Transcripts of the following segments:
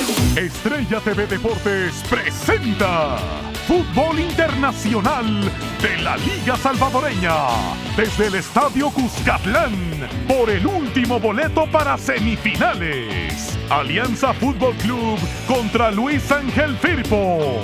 Estrella TV Deportes presenta Fútbol Internacional de la Liga Salvadoreña desde el Estadio Cuscatlán por el último boleto para semifinales. Alianza Fútbol Club contra Luis Ángel Firpo.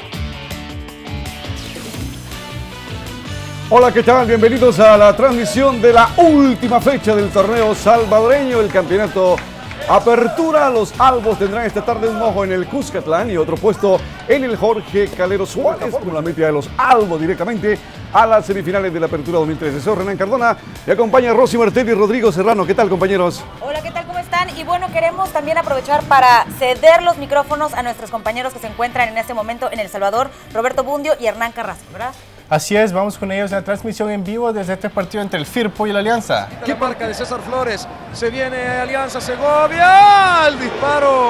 Hola, ¿qué tal? Bienvenidos a la transmisión de la última fecha del torneo salvadoreño, el campeonato Apertura. Los albos tendrán esta tarde un ojo en el Cuscatlán y otro puesto en el Jorge Calero Suárez, con la meta de los albos directamente a las semifinales de la Apertura 2013. Soy Renan Cardona y acompaña a Rosy Martel y Rodrigo Serrano. ¿Qué tal, compañeros? Hola, ¿qué tal? ¿Cómo están? Y bueno, queremos también aprovechar para ceder los micrófonos a nuestros compañeros que se encuentran en este momento en El Salvador, Roberto Bundio y Hernán Carrasco, ¿verdad? Así es, vamos con ellos en la transmisión en vivo desde este partido entre el Firpo y la Alianza. ¿Qué marca de César Flores? Se viene Alianza Segovia, el disparo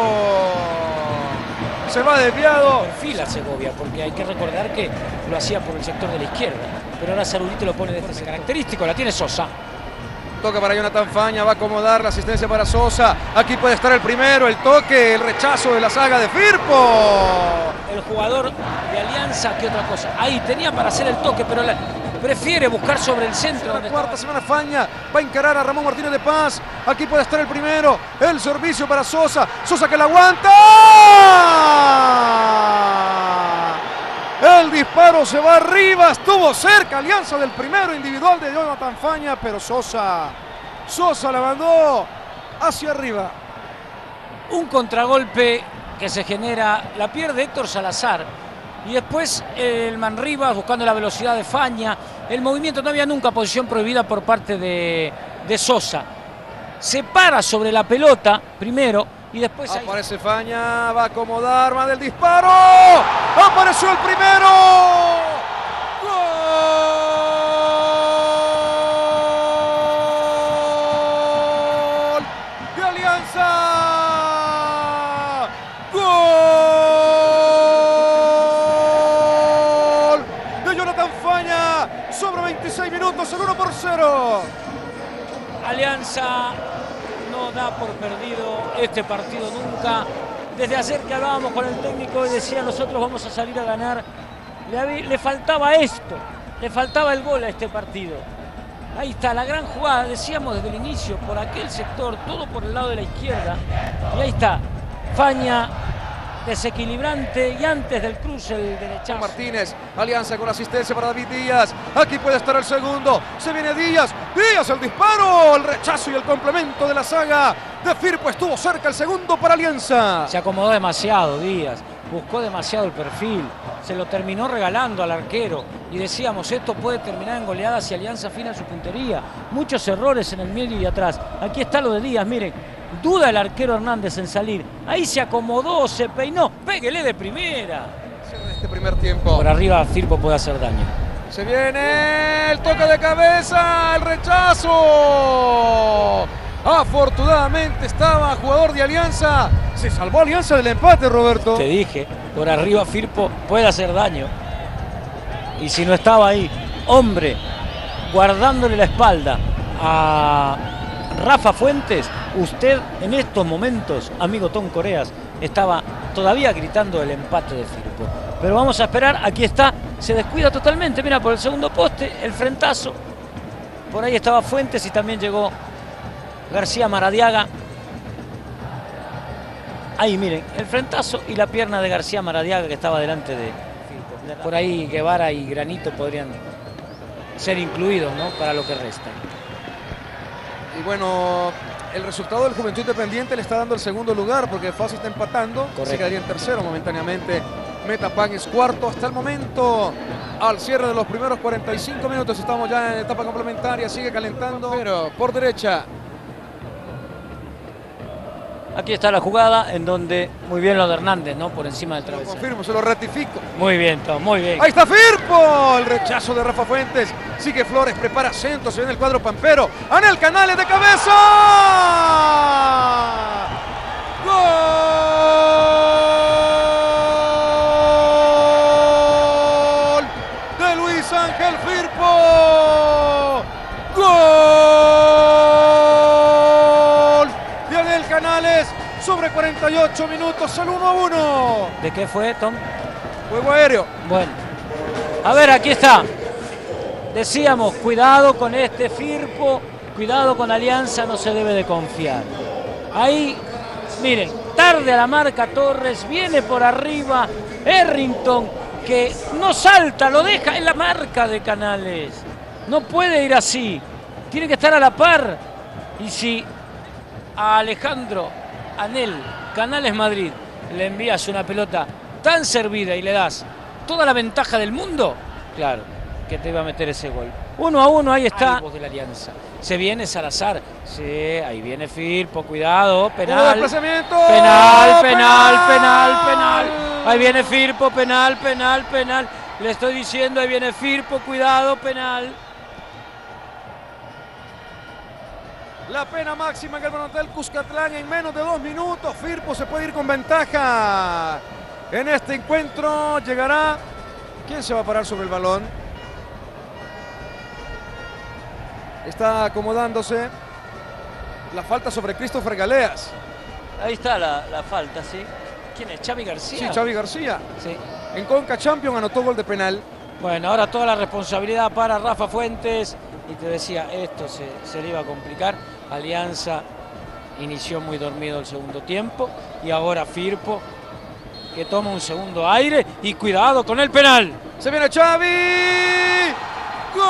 se va desviado. Perfila Segovia, porque hay que recordar que lo hacía por el sector de la izquierda, pero ahora Zarurito lo pone desde ese característico, la tiene Sosa. Toca para Jonathan Faña, va a acomodar la asistencia para Sosa. Aquí puede estar el primero, el toque, el rechazo de la saga de Firpo. El jugador de Alianza, ¿qué otra cosa? Ahí tenía para hacer el toque, pero prefiere buscar sobre el centro. La cuarta semana Faña va a encarar a Ramón Martínez de Paz. Aquí puede estar el primero, el servicio para Sosa. Sosa que la aguanta. El disparo se va arriba, estuvo cerca Alianza del primero individual de Jonathan Faña, pero Sosa la mandó hacia arriba. Un contragolpe que se genera, la pierde Héctor Salazar y después el Manribas buscando la velocidad de Faña. El movimiento, no había nunca posición prohibida por parte de Sosa. Se para sobre la pelota primero y después aparece Faña, va a acomodar, más del disparo. Apareció el primero. Gol de Alianza. Gol de Jonathan Faña. Sobre 26 minutos, el 1-0. Alianza no da por perdido este partido nunca. Desde ayer que hablábamos con el técnico y decía nosotros vamos a salir a ganar, le faltaba esto, le faltaba el gol a este partido. Ahí está la gran jugada, decíamos desde el inicio, por aquel sector, todo por el lado de la izquierda. Y ahí está, Faña desequilibrante y antes del cruce el derechazo. Martínez, Alianza con asistencia para David Díaz. Aquí puede estar el segundo. Se viene Díaz. Díaz el disparo, el rechazo y el complemento de la saga de Firpo. Estuvo cerca el segundo para Alianza. Se acomodó demasiado Díaz, buscó demasiado el perfil, se lo terminó regalando al arquero y decíamos esto puede terminar en goleada si Alianza afina su puntería. Muchos errores en el medio y atrás. Aquí está lo de Díaz, miren. Duda el arquero Hernández en salir. Ahí se acomodó, se peinó. Péguele de primera. Este primer tiempo. Por arriba Firpo puede hacer daño. Se viene el toque de cabeza, el rechazo. Afortunadamente estaba jugador de Alianza. Se salvó Alianza del empate, Roberto. Te dije, por arriba Firpo puede hacer daño. Y si no estaba ahí, hombre, guardándole la espalda a Rafa Fuentes, usted en estos momentos, amigo Tom Coreas, estaba todavía gritando el empate de Firpo. Pero vamos a esperar, aquí está, se descuida totalmente, mira, por el segundo poste, el frentazo. Por ahí estaba Fuentes y también llegó García Maradiaga. Ahí miren, el frentazo y la pierna de García Maradiaga que estaba delante de Firpo. Por ahí Guevara y Granito podrían ser incluidos, ¿no?, para lo que resta. Y bueno, el resultado del Juventud Independiente le está dando el segundo lugar porque Fasi está empatando. Correcto. Se quedaría en tercero momentáneamente. Metapan es cuarto hasta el momento. Al cierre de los primeros 45 minutos estamos ya en etapa complementaria. Sigue calentando. Pero por derecha. Aquí está la jugada en donde muy bien lo de Hernández, ¿no?, por encima del Lo travesaño. confirmo, se lo ratifico. Muy bien, Tom, muy bien. Ahí está Firpo. El rechazo de Rafa Fuentes. Sigue Flores, prepara centro. Se viene el cuadro pampero. Anel Canales de cabeza. ¡Gol! De Luis Ángel Firpo. ¡Gol! De Anel Canales. Sobre 40 58 minutos, el 1-1. ¿De qué fue, Tom? Juego aéreo. Bueno, a ver, aquí está. Decíamos, cuidado con este Firpo, cuidado con Alianza, no se debe de confiar. Ahí, miren, tarde a la marca Torres, viene por arriba Errington, que no salta, lo deja en la marca de Canales. No puede ir así, tiene que estar a la par. Y si a Alejandro Anel Canales Madrid le envías una pelota tan servida y le das toda la ventaja del mundo, claro, que te iba a meter ese gol. 1-1, ahí está. De la Alianza. Se viene Salazar. Sí, ahí viene Firpo, cuidado, penal. Penal. Ahí viene Firpo, penal. Le estoy diciendo, ahí viene Firpo, cuidado, penal. La pena máxima en el Monumental Cuscatlán en menos de 2 minutos. Firpo se puede ir con ventaja. En este encuentro llegará. ¿Quién se va a parar sobre el balón? Está acomodándose. La falta sobre Christopher Galeas. Ahí está la falta, ¿sí? ¿Quién es? ¿Xavi García? Sí, Xavi García. Sí. En Conca Champions anotó gol de penal. Bueno, ahora toda la responsabilidad para Rafa Fuentes. Y te decía, esto se le iba a complicar. Alianza inició muy dormido el segundo tiempo. Y ahora Firpo, que toma un segundo aire. Y cuidado con el penal. Se viene Xavi. ¡Gol!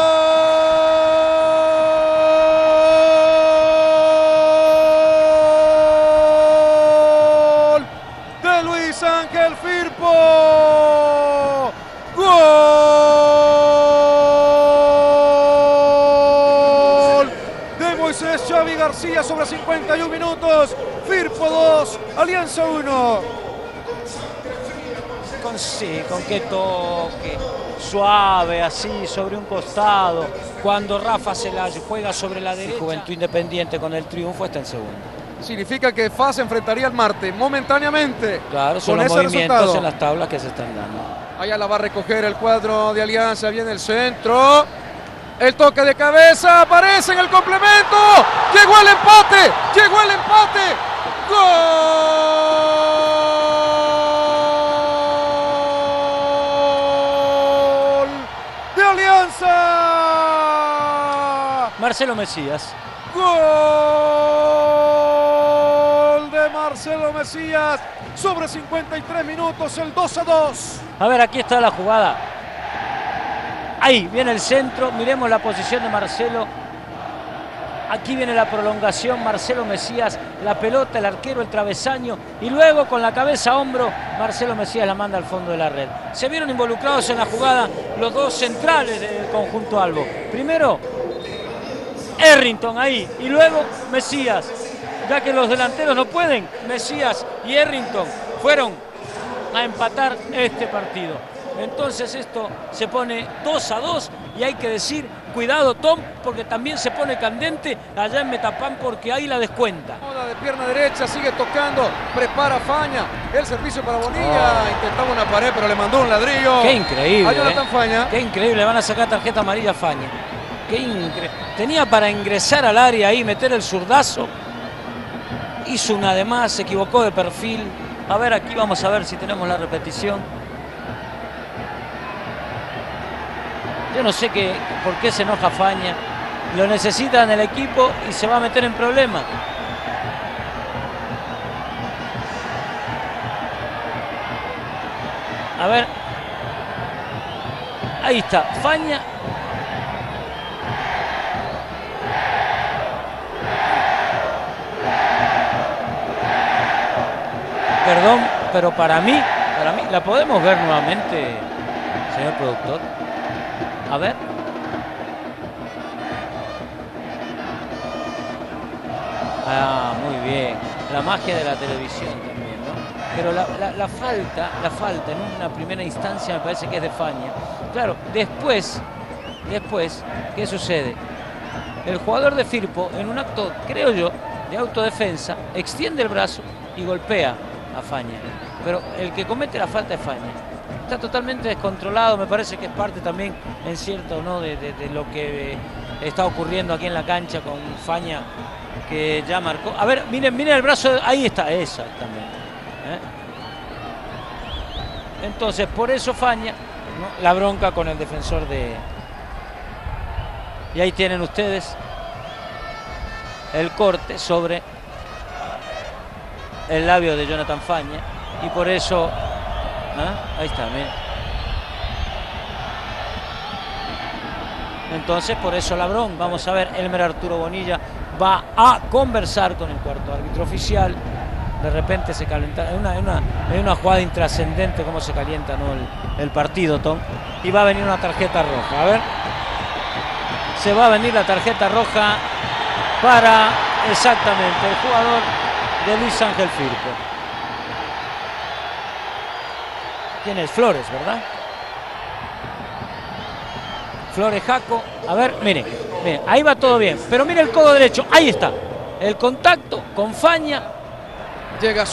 De Luis Ángel Firpo. ¡Gol! De Moisés Xavi García sobre 51 minutos. Firpo 2, Alianza 1. Con qué toque, suave, así, sobre un costado. Cuando Rafa se la juega sobre la derecha. Juventud Independiente con el triunfo está en segundo. Significa que FA se enfrentaría al Marte momentáneamente. Claro, son los movimientos en las tablas que se están dando. Allá la va a recoger el cuadro de Alianza, viene el centro. El toque de cabeza, aparece en el complemento. Llegó el empate. ¡Gol! De Alianza. Marcelo Mesías. Gol de Marcelo Mesías sobre 53 minutos, el 2-2. A ver, aquí está la jugada. Ahí viene el centro, miremos la posición de Marcelo. Aquí viene la prolongación, Marcelo Mesías, la pelota, el arquero, el travesaño. Y luego con la cabeza a hombro, Marcelo Mesías la manda al fondo de la red. Se vieron involucrados en la jugada los dos centrales del conjunto albo. Primero, Errington ahí, y luego Mesías. Ya que los delanteros no pueden, Mesías y Errington fueron a empatar este partido. Entonces esto se pone 2-2 y hay que decir, cuidado Tom, porque también se pone candente allá en Metapán porque ahí la descuenta. De pierna derecha, sigue tocando, prepara Faña, el servicio para Bonilla, intentaba una pared pero le mandó un ladrillo. Qué increíble, Faña. Qué increíble, van a sacar tarjeta amarilla a Faña. Qué increíble. Tenía para ingresar al área ahí, meter el zurdazo. Hizo una de más, se equivocó de perfil. A ver, aquí vamos a ver si tenemos la repetición. Yo no sé por qué se enoja Faña. Lo necesita en el equipo y se va a meter en problemas. A ver. Ahí está, Faña. Perdón, pero para mí, ¿la podemos ver nuevamente, señor productor? A ver. Ah, muy bien. La magia de la televisión también, ¿no? Pero la falta en una primera instancia me parece que es de Faña. Claro, después, ¿qué sucede? El jugador de Firpo, en un acto, creo yo, de autodefensa, extiende el brazo y golpea a Faña. Pero el que comete la falta es Faña. Está totalmente descontrolado, me parece que es parte también, en cierto, ¿no? de lo que está ocurriendo aquí en la cancha con Faña que ya marcó. A ver, miren el brazo, ahí está, exactamente. Entonces, por eso Faña, ¿no? La bronca con el defensor de... Y ahí tienen ustedes el corte sobre el labio de Jonathan Faña. Y por eso... ahí está, miren. Entonces, por eso la bronca. Vamos a ver, Elmer Arturo Bonilla va a conversar con el cuarto árbitro oficial. De repente se calienta, es una jugada intrascendente cómo se calienta, ¿no? el partido, Tom. Y va a venir una tarjeta roja. A ver, se va a venir la tarjeta roja para exactamente el jugador de Luis Ángel Firpo. ¿Quién es? Flores, ¿verdad? Flores Jaco. A ver, miren, ahí va todo bien, pero mire el codo derecho, ahí está el contacto con Faña. Llega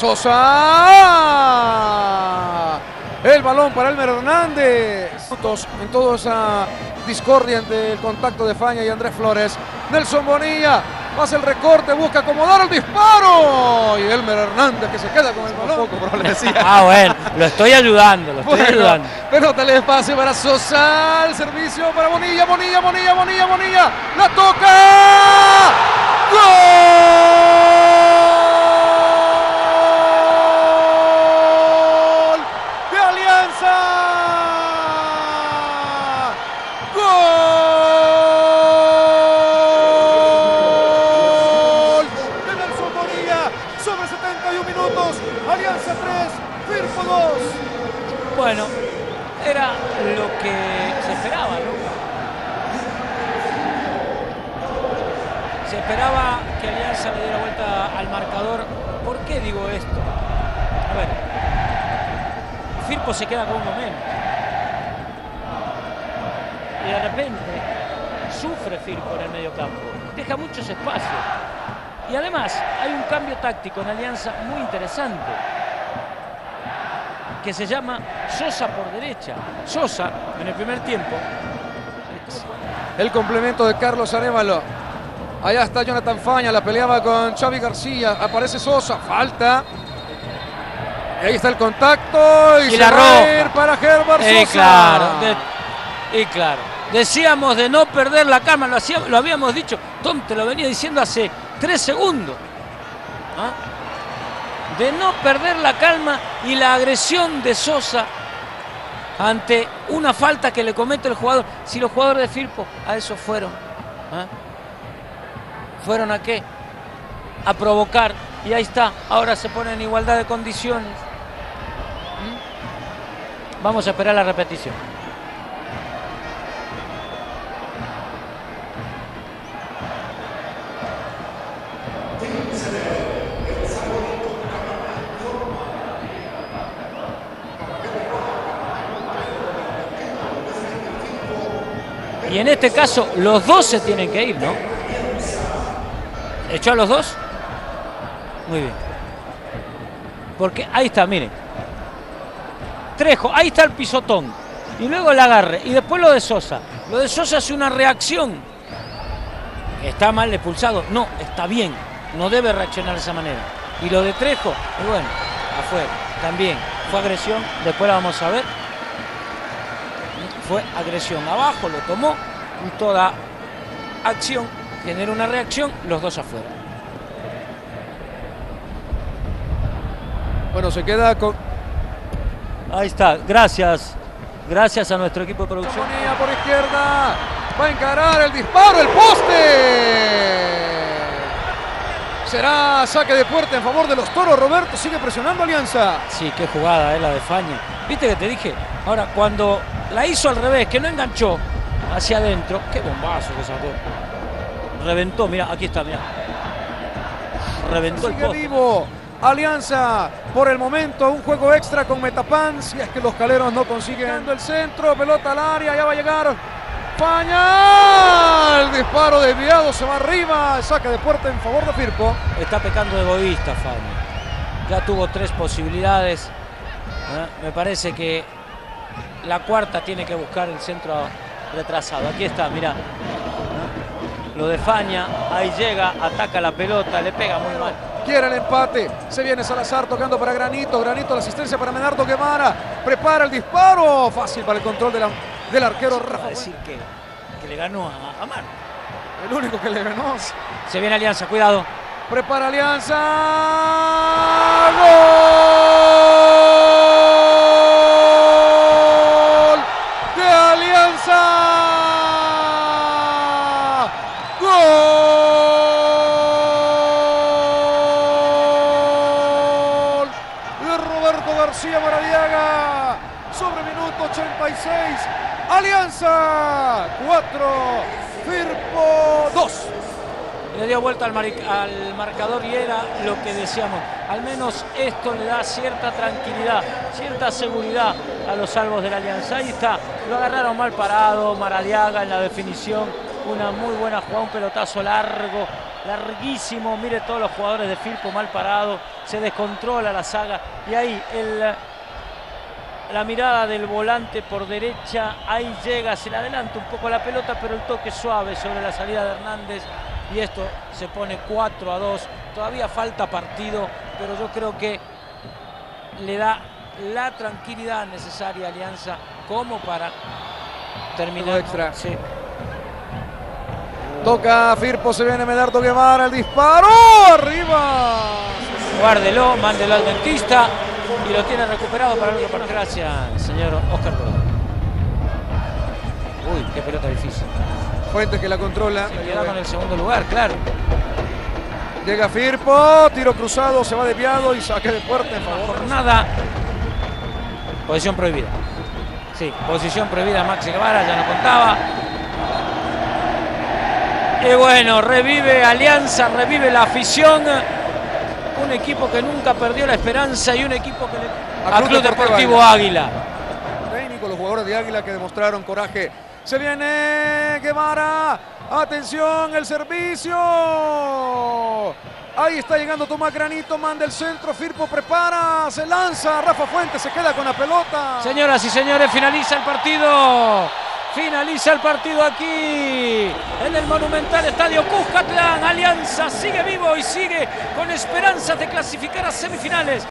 Sosa. El balón para Elmer Hernández. En toda esa discordia entre el contacto de Faña y Andrés Flores. Nelson Bonilla hace el recorte, busca acomodar el disparo. Y Elmer Hernández que se queda con el balón. Pero le decía. Bueno, lo estoy ayudando, ayudando. Pelota de espacio para Sosa. El servicio para Bonilla. La toca. ¡Gol! Bueno, era lo que se esperaba, ¿no? Se esperaba que Alianza le diera vuelta al marcador. ¿Por qué digo esto? A ver, Firpo se queda con un momento. Y de repente sufre Firpo en el medio campo. Deja muchos espacios. Y además hay un cambio táctico en Alianza muy interesante, que se llama Sosa por derecha. Sosa, en el primer tiempo. El complemento de Carlos Arévalo. Allá está Jonathan Faña, la peleaba con Xavi García. Aparece Sosa, falta. Y ahí está el contacto. Y la roja para Herbert Sosa. Claro. Decíamos de no perder la calma, lo habíamos dicho. Tom, te lo venía diciendo hace 3 segundos. De no perder la calma y la agresión de Sosa ante una falta que le comete el jugador. Si los jugadores de Firpo a eso fueron. ¿Fueron a qué? A provocar. Y ahí está. Ahora se ponen en igualdad de condiciones. Vamos a esperar la repetición. Y en este caso los dos se tienen que ir, ¿no? ¿Echó a los dos? Muy bien. Porque ahí está, miren. Trejo, ahí está el pisotón. Y luego el agarre. Y después lo de Sosa. Lo de Sosa es una reacción. ¿Está mal expulsado? No, está bien. No debe reaccionar de esa manera. Y lo de Trejo, y bueno, afuera. También fue agresión. Después la vamos a ver. Fue agresión abajo, lo tomó y toda acción genera una reacción, los dos afuera. Bueno, se queda con... Ahí está, gracias a nuestro equipo de producción. Bonilla por izquierda, va a encarar el disparo, el poste. Será saque de puerta en favor de los Toros. Roberto sigue presionando Alianza. Sí, qué jugada la de Faña. ¿Viste que te dije? Ahora, cuando la hizo al revés, que no enganchó hacia adentro, qué bombazo que sacó. Reventó, mira, aquí está, mira. Reventó el poste. Vivo Alianza por el momento, un juego extra con Metapan. Si es que los caleros no consiguen el centro, pelota al área, ya va a llegar Faña. El disparo desviado, se va arriba, saque de puerta en favor de Firpo. Está pecando de egoísta Faña. Ya tuvo 3 posibilidades. Me parece que la cuarta tiene que buscar el centro retrasado. Aquí está, mira. lo de Faña, ahí llega, ataca la pelota, le pega muy mal. Quiere el empate, se viene Salazar tocando para Granito, Granito la asistencia para Medardo Guevara, prepara el disparo, fácil para el control del arquero Rafa. Va a decir que le ganó a Manu. El único que le ganó. Se viene Alianza, cuidado. Prepara Alianza. ¡Gol! ¡De Alianza! ¡Gol! De Roberto García Maradiaga. Sobre minuto 86. Alianza 4. Firpo 2. Le dio vuelta al marcador y era lo que decíamos. Al menos esto le da cierta tranquilidad, cierta seguridad a los salvos de la Alianza. Ahí está, lo agarraron mal parado, Maradiaga en la definición. Una muy buena jugada, un pelotazo largo, larguísimo. Mire todos los jugadores de Firpo mal parados. Se descontrola la saga y ahí la mirada del volante por derecha. Ahí llega, se le adelanta un poco la pelota, pero el toque suave sobre la salida de Hernández. Y esto se pone 4-2. Todavía falta partido, pero yo creo que le da la tranquilidad necesaria a Alianza como para terminar. Extra. Sí. Toca Firpo, se viene Medardo Guevara, el disparo, arriba. Guárdelo, mándelo al dentista y lo tiene recuperado para el otro partido. Gracias, señor Oscar Cordón. Uy, qué pelota difícil. Fuentes que la controla. Se queda con el segundo lugar, claro. Llega Firpo, tiro cruzado, se va desviado y saque de puerta en favor. Jornada. Posición prohibida. Sí, posición prohibida Maxi Guevara, ya no contaba. Y bueno, revive Alianza, revive la afición. Un equipo que nunca perdió la esperanza y un equipo que a Club Deportivo Águila. Técnico, los jugadores de Águila que demostraron coraje. Se viene Guevara. Atención, el servicio. Ahí está llegando Tomás Granito, manda el centro, Firpo prepara, se lanza, Rafa Fuentes se queda con la pelota. Señoras y señores, finaliza el partido. Finaliza el partido aquí en el monumental estadio Cuscatlán. Alianza sigue vivo y sigue con esperanzas de clasificar a semifinales.